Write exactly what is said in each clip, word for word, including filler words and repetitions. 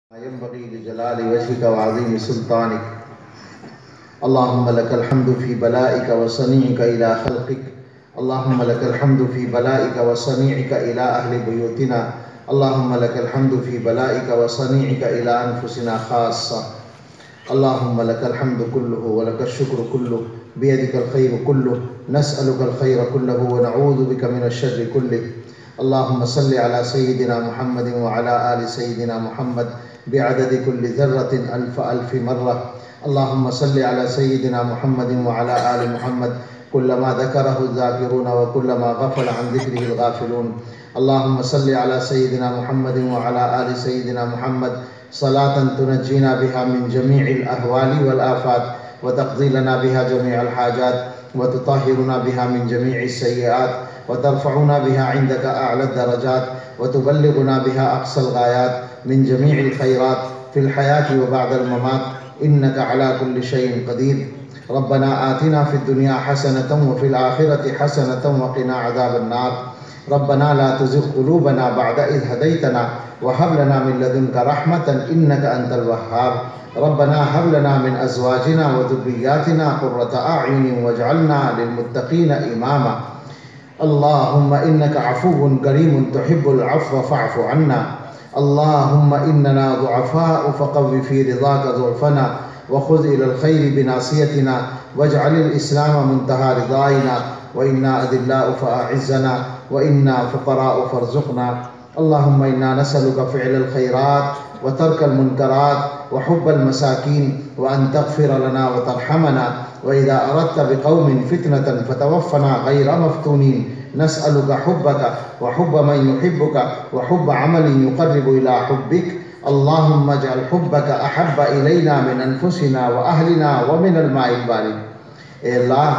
ينبغي لجلال وجهك وعظيم سلطانك. اللهم لك الحمد في بلائك وصنيعك إلى خلقك. اللهم لك الحمد في بلائك وصنيعك إلى أهل بيوتنا. اللهم لك الحمد في بلائك وصنيعك إلى أنفسنا خاصة. اللهم لك الحمد كله ولك الشكر كله، بيدك الخير كله، نسألك الخير كله ونعوذ بك من الشر كله. اللهم صل على سيدنا محمد وعلى آل سيدنا محمد بعدد كل ذرة ألف ألف مرة. اللهم صل على سيدنا محمد وعلى آل محمد كلما ذكره الذاكرون وكلما غفل عن ذكره الغافلون. اللهم صل على سيدنا محمد وعلى آل سيدنا محمد صلاة تنجينا بها من جميع الأهوال والآفات، وتقضي لنا بها جميع الحاجات، وتطهرنا بها من جميع السيئات، وترفعنا بها عندك أعلى الدرجات، وتبلغنا بها أقصى الغايات من جميع الخيرات في الحياة وبعد الممات، إنك على كل شيء قدير. ربنا آتنا في الدنيا حسنة وفي الآخرة حسنة وقنا عذاب النار. ربنا لا تزغ قلوبنا بعد إذ هديتنا وهب لنا من لدنك رحمة إنك أنت الوهاب. ربنا هب لنا من أزواجنا وذرياتنا قرة أعين واجعلنا للمتقين إماما. اللهم إنك عفو كريم تحب العفو فاعف عنا. اللهم إننا ضعفاء فقو في رضاك ضعفنا، وخذ إلى الخير بناصيتنا، واجعل الإسلام منتهى رضائنا، وإنا أذلاء فأعزنا، وإنا فقراء فارزقنا. اللهم إنا نسألك فعل الخيرات وترك المنكرات وحب المساكين، وأن تغفر لنا وترحمنا، وإذا أردت بقوم فتنة فتوفنا غير مفتونين. نسألك حبك وحب من يحبك وحب عمل يقرب إلى حبك. اللهم اجعل حبك أحب إلينا من أنفسنا وأهلنا ومن الماء البارد. اے اللہ،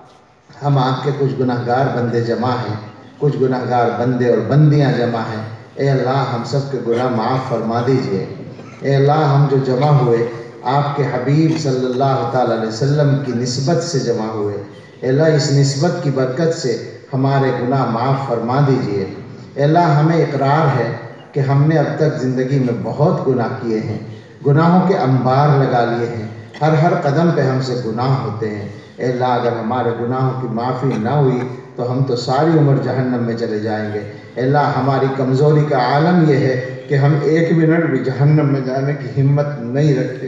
ہم آپ کے کچھ گناہگار بندے جمع ہیں، کچھ گناہگار بندے اور بندیاں جمع ہیں. اے اللہ، ہم سب کے گناہ معاف فرما دیجئے. اے اللہ، ہم جو جمع ہوئے آپ کے حبیب صلی اللہ تعالی علیہ وسلم کی نسبت سے جمع ہوئے. اے اللہ، اس نسبت کی برکت سے ہمارے گناہ معاف فرما دیجئے. اے اللہ، ہمیں اقرار ہے کہ ہم نے اب تک زندگی میں بہت گناہ کیے ہیں، گناہوں کے انبار لگا لیے ہیں، ہر ہر قدم پہ ہم سے گناہ ہوتے ہیں. اے اللہ، اگر ہمارے گناہوں کی معافی نہ ہوئی تو ہم تو ساری عمر جہنم میں چلے جائیں گے. اے اللہ، ہماری کمزوری کا عالم یہ ہے کہ ہم ایک منٹ بھی جہنم میں جانے کی ہمت نہیں رکھتے.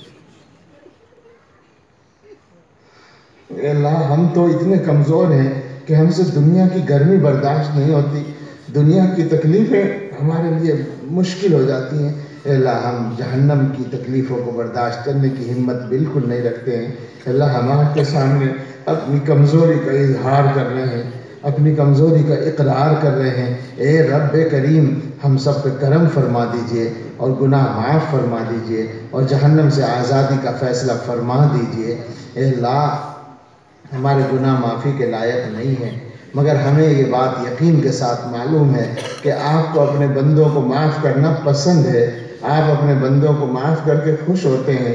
اے اللہ، ہم تو اتنے کمزور ہیں کہ ہم سے دنیا کی گرمی برداشت نہیں ہوتی، دنیا کی تکلیفیں ہمارے لیے مشکل ہو جاتی ہیں. اے اللہ، ہم جہنم کی تکلیفوں کو برداشت کرنے کی ہمت بالکل نہیں رکھتے ہیں. اے اللہ، ہم آپ کے سامنے اپنی کمزوری کا اظہار کر رہے ہیں، اپنی کمزوری کا اقرار کر رہے ہیں. اے رب کریم، ہم سب پہ کرم فرما دیجئے اور گناہ معاف فرما دیجئے اور جہنم سے آزادی کا فیصلہ فرما دیجئے. اے اللہ، ہمارے گناہ معافی کے لائق نہیں ہیں، مگر ہمیں یہ بات یقین کے ساتھ معلوم ہے کہ آپ کو اپنے بندوں کو معاف کرنا پسند ہے. آپ اپنے بندوں کو معاف کر کے خوش ہوتے ہیں.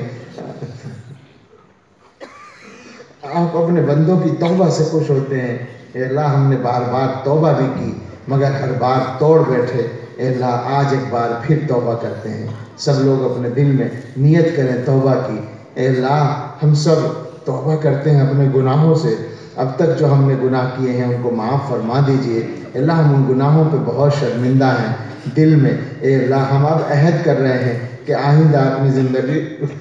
آپ اپنے بندوں کی توبہ سے خوش ہوتے ہیں. اے اللہ، ہم نے بار بار توبہ بھی کی مگر ہر بار توڑ بیٹھے. اے اللہ، آج ایک بار پھر توبہ کرتے ہیں. سب لوگ اپنے دل میں نیت کریں توبہ کی. اے اللہ، ہم سب توبہ کرتے ہیں اپنے گناہوں سے. اب تک جو ہم نے گناہ کیے ہیں ان کو معاف فرما دیجئے. اے اللہ، ہم ان گناہوں پہ بہت شرمندہ ہیں دل میں. اے اللہ، ہم اب عہد کر رہے ہیں کہ آئندہ اپنی زندگی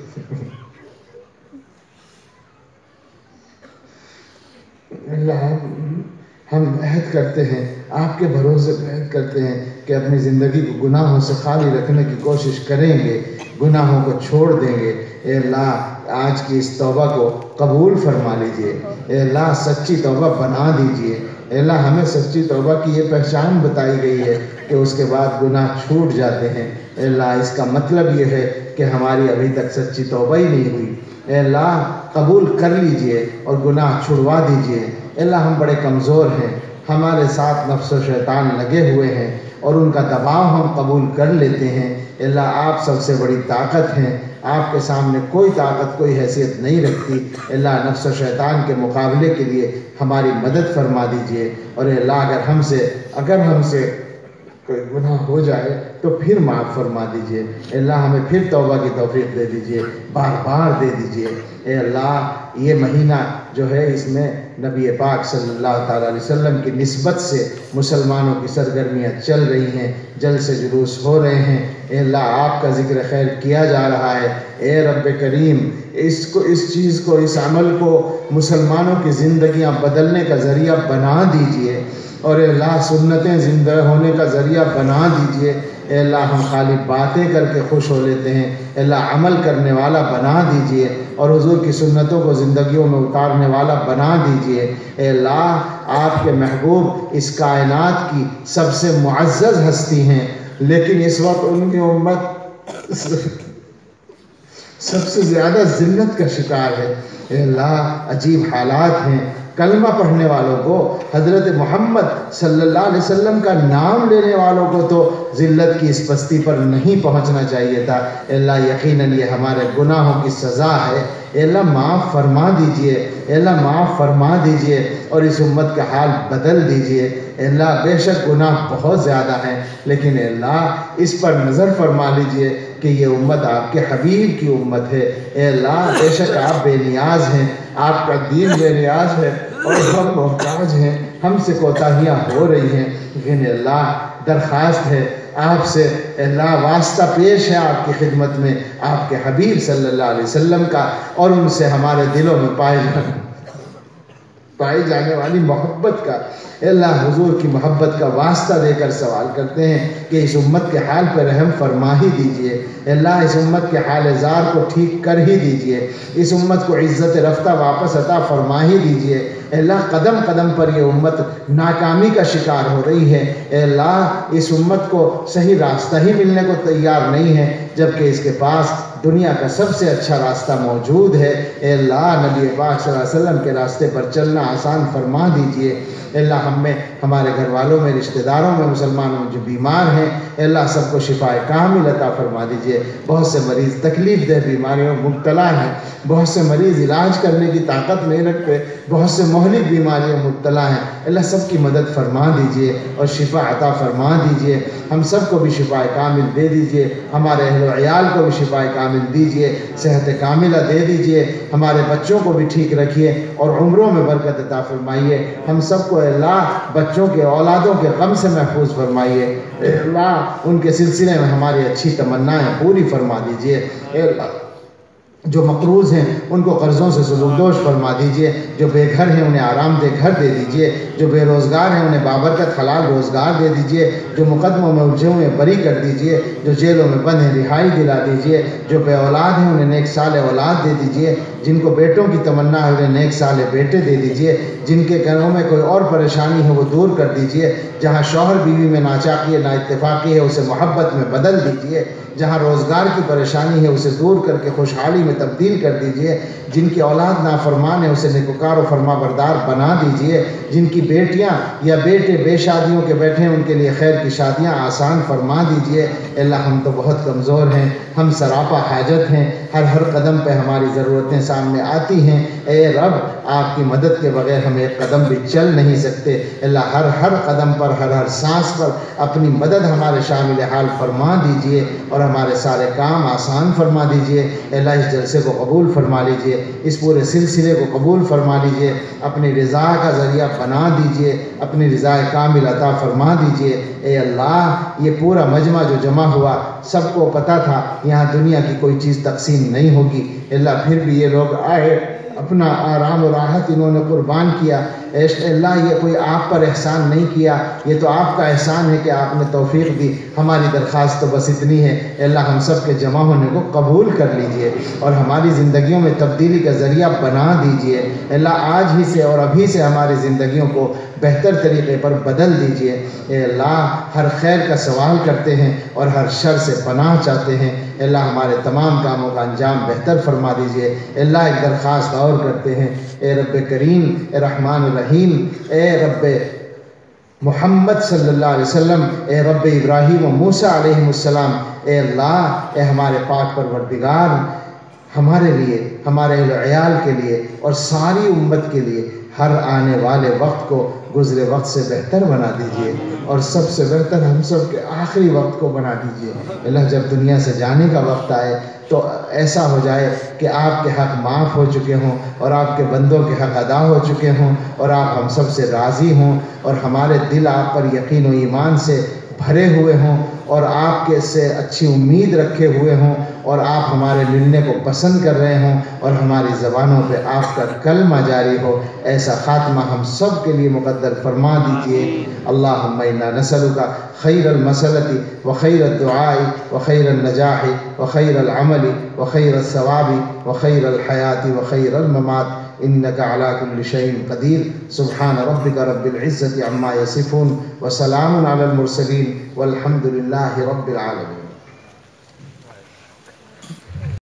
اللہ ہم عہد کرتے ہیں، آپ کے بھروسے پہ عہد کرتے ہیں کہ اپنی زندگی کو گناہوں سے خالی رکھنے کی کوشش کریں گے، گناہوں کو چھوڑ دیں گے. اے اللہ، آج کی اس توبہ کو قبول فرما لیجئے. اے اللہ، سچی توبہ بنا دیجئے. اے اللہ، ہمیں سچی توبہ کی یہ پہچان بتائی گئی ہے کہ اس کے بعد گناہ چھوٹ جاتے ہیں. اے اللہ، اس کا مطلب یہ ہے کہ ہماری ابھی تک سچی توبہ ہی نہیں ہوئی. اے اللہ، قبول کر لیجئے اور گناہ چھڑوا دیجئے. اے اللہ، ہم بڑے کمزور ہیں، ہمارے ساتھ نفس و شیطان لگے ہوئے ہیں اور ان کا دباؤ ہم قبول کر لیتے ہیں. اے اللہ، آپ سب سے بڑی طاقت ہیں، آپ کے سامنے کوئی طاقت کوئی حیثیت نہیں رکھتی. اے اللہ، نفس و شیطان کے مقابلے کے لیے ہماری مدد فرما دیجئے. اور اے اللہ، اگر ہم سے اگر ہم سے کوئی گناہ ہو جائے تو پھر معاف فرما دیجئے، اے اللہ ہمیں پھر توبہ کی توفیق دے دیجئے، بار بار دے دیجئے۔ اے اللہ یہ مہینہ جو ہے اس میں نبی پاک صلی اللہ تعالیٰ علیہ وسلم کی نسبت سے مسلمانوں کی سرگرمیاں چل رہی ہیں، جلسے جلوس ہو رہے ہیں، اے اللہ آپ کا ذکر خیر کیا جا رہا ہے۔ اے رب کریم اس کو اس چیز کو اس عمل کو مسلمانوں کی زندگیاں بدلنے کا ذریعہ بنا دیجئے، اور اے اللہ سنتیں زندہ ہونے کا ذریعہ بنا دیجئے۔ اے اللہ ہم خالی باتیں کر کے خوش ہو لیتے ہیں، اے اللہ عمل کرنے والا بنا دیجئے اور حضور کی سنتوں کو زندگیوں میں اتارنے والا بنا دیجئے۔ اے اللہ آپ کے محبوب اس کائنات کی سب سے معزز ہستی ہیں، لیکن اس وقت ان کی امت سب سے زیادہ ذلت کا شکار ہے۔ اے اللہ عجیب حالات ہیں، کلمہ پڑھنے والوں کو، حضرت محمد صلی اللہ علیہ وسلم کا نام لینے والوں کو تو ذلت کی اس پستی پر نہیں پہنچنا چاہیے تھا۔ اے اللہ یقیناً یہ ہمارے گناہوں کی سزا ہے، اے اللہ معاف فرما دیجئے، اے اللہ معاف فرما دیجئے اور اس امت کا حال بدل دیجئے۔ اے اللہ بے شک گناہ بہت زیادہ ہیں، لیکن اے اللہ اس پر نظر فرما لیجئے کہ یہ امت آپ کے حبیب کی امت ہے۔ اے اللہ بے شک آپ بے نیاز ہیں، آپ کا دین بے نیاز ہے اور ہم محتاج ہیں، ہم سے کوتاہیاں ہو رہی ہیں، لیکن اے اللہ درخواست ہے آپ سے، اے اللہ واسطہ پیش ہے آپ کی خدمت میں آپ کے حبیب صلی اللہ علیہ وسلم کا، اور ان سے ہمارے دلوں میں پائے پائی جانے والی محبت کا۔ اے اللہ حضور کی محبت کا واسطہ دے کر سوال کرتے ہیں کہ اس امت کے حال پر رحم فرما ہی دیجئے۔ اے اللہ اس امت کے حال زار کو ٹھیک کر ہی دیجئے، اس امت کو عزت رفتہ واپس عطا فرما ہی دیجئے۔ اے اللہ قدم قدم پر یہ امت ناکامی کا شکار ہو رہی ہے، اے اللہ اس امت کو صحیح راستہ ہی ملنے کو تیار نہیں ہے، جبکہ اس کے پاس دنیا کا سب سے اچھا راستہ موجود ہے۔ اے اللہ نبی پاک صلی اللہ علیہ وسلم کے راستے پر چلنا آسان فرما دیجئے۔ اے اللہ ہم میں، ہمارے گھر والوں میں، رشتہ داروں میں، مسلمانوں میں جو بیمار ہیں، اے اللہ سب کو شفائے کامل عطا فرما دیجئے۔ بہت سے مریض تکلیف دہ بیماریوں میں مبتلا ہیں، بہت سے مریض علاج کرنے کی طاقت نہیں رکھتے، بہت سے مہلک بیماریوں میں مبتلا ہیں، اللہ سب کی مدد فرما دیجئے اور شفا عطا فرما دیجئے۔ ہم سب کو بھی شفائے کامل دے دیجئے، ہمارے اہل و عیال کو بھی شفائے کامل دیجئے، صحت کاملہ دے دیجئے، ہمارے بچوں کو بھی ٹھیک رکھیے اور عمروں میں برکت عطا فرمائیے۔ ہم سب کو اے اللہ بچوں کے اولادوں کے غم سے محفوظ فرمائیے، اے اللہ ان کے سلسلے میں ہماری اچھی تمنائیں پوری فرما دیجئے۔ اے اللہ جو مقروض ہیں ان کو قرضوں سے سبکدوش فرما دیجئے، جو بے گھر ہیں انہیں آرام دہ گھر دے دیجئے، جو بے روزگار ہیں انہیں بابرکت حلال روزگار دے دیجئے، جو مقدموں میں الجھے ہوئے بری کر دیجئے، جو جیلوں میں بند ہیں رہائی دلا دیجئے، جو بے اولاد ہیں انہیں نیک صالح اولاد دے دیجئے، جن کو بیٹوں کی تمنا ہے انہیں نیک صالح بیٹے دے دیجئے، جن کے گھروں میں کوئی اور پریشانی ہے وہ دور کر دیجئے، جہاں شوہر بیوی میں ناچاقی ہے نا اتفاقی ہے اسے محبت میں بدل دیجئے، جہاں روزگار کی پریشانی ہے اسے دور کر کے خوشحالی میں تبدیل کر دیجئے، جن کی اولاد نافرمان ہے اسے نیکوکار و فرما بردار بنا دیجئے، جن کی بیٹیاں یا بیٹے بے شادیوں کے بیٹھے ہیں ان کے لیے خیر کی شادیاں آسان فرما دیجئے۔ اللہ ہم تو بہت کمزور ہیں، ہم سراپا حاجت ہیں، ہر ہر قدم پہ ہماری ضرورتیں سامنے آتی ہیں، اے رب آپ کی مدد کے بغیر ہم ایک قدم بھی چل نہیں سکتے۔ اللہ ہر ہر قدم پر، ہر ہر سانس پر اپنی مدد ہمارے شامل حال فرما دیجئے اور ہمارے سارے کام آسان فرما دیجئے۔ اللہ اس جلسے کو قبول فرما لیجئے، اس پورے سلسلے کو قبول فرما لیجئے، اپنی رضا کا ذریعہ بنا دیجئے، اپنی رضا کامل عطا فرما دیجئے۔ اے اللہ یہ پورا مجمع جو جمع ہوا سب کو پتہ تھا یہاں دنیا کی کوئی چیز تقسیم نہیں ہوگی، اللہ پھر بھی یہ لوگ آئے، اپنا آرام و راحت انہوں نے قربان کیا۔ اے اللہ یہ کوئی آپ پر احسان نہیں کیا، یہ تو آپ کا احسان ہے کہ آپ نے توفیق دی۔ ہماری درخواست تو بس اتنی ہے، اے اللہ ہم سب کے جمع ہونے کو قبول کر لیجئے اور ہماری زندگیوں میں تبدیلی کا ذریعہ بنا دیجئے۔ اے اللہ آج ہی سے اور ابھی سے ہماری زندگیوں کو بہتر طریقے پر بدل دیجئے۔ اے اللہ ہر خیر کا سوال کرتے ہیں اور ہر شر سے پناہ چاہتے ہیں، اے اللہ ہمارے تمام کاموں کا انجام بہتر فرما دیجئے۔ اے اللہ ایک درخواست اور کرتے ہیں، اے رب کریم، اے رحمان الرحیم، اے رب محمد صلی اللہ علیہ وسلم، اے رب ابراہیم و موسیٰ علیہ السلام، اے اللہ اے ہمارے پاک پروردگار، ہمارے لیے، ہمارے اہل و عیال کے لیے اور ساری امت کے لیے ہر آنے والے وقت کو گزرے وقت سے بہتر بنا دیجئے اور سب سے بہتر ہم سب کے آخری وقت کو بنا دیجئے۔ اللہ جب دنیا سے جانے کا وقت آئے تو ایسا ہو جائے کہ آپ کے حق معاف ہو چکے ہوں اور آپ کے بندوں کے حق ادا ہو چکے ہوں اور آپ ہم سب سے راضی ہوں اور ہمارے دل آپ پر یقین و ایمان سے بھرے ہوئے ہوں اور آپ کے سے اچھی امید رکھے ہوئے ہوں اور آپ ہمارے ملنے کو پسند کر رہے ہوں اور ہماری زبانوں پہ آپ کا کلمہ جاری ہو۔ ایسا خاتمہ ہم سب کے لیے مقدر فرما دیجئے۔ اللہم انا نسألک خیر المسألة وخیر الدعاء وخیر النجاح وخیر العمل وخیر الثواب وخیر الحیاة وخیر الممات انك على كل شيء قدير سبحان ربك رب العزة عما يصفون وسلام على المرسلين والحمد لله رب العالمين۔